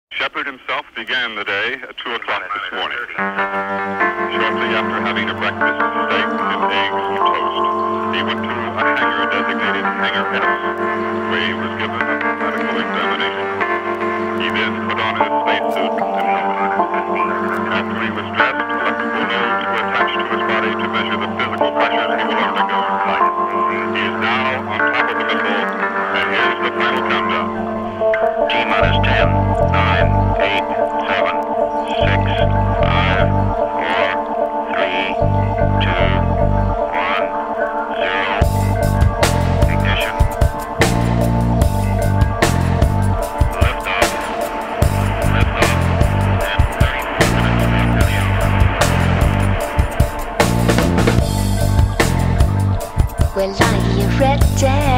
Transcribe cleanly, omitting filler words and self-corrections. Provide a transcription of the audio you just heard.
Shepard himself began the day at 2 o'clock this morning. Shortly after having a breakfast, steak and eggs and toast, he went to a hangar designated Hangar S, where he was given a medical examination. He then put on his spacesuit and helmet. After he was dressed, electrical nodes were attached to his body to measure the physical pressures he will undergo in flight. He is now on top of the missile, and here's the final countdown. T-minus 10, 9, 8, 7, 6, 5, 4, 3, 2, 1, 0. Ignition. Liftoff. Liftoff. And 34 minutes after the hour. Well, are you ready?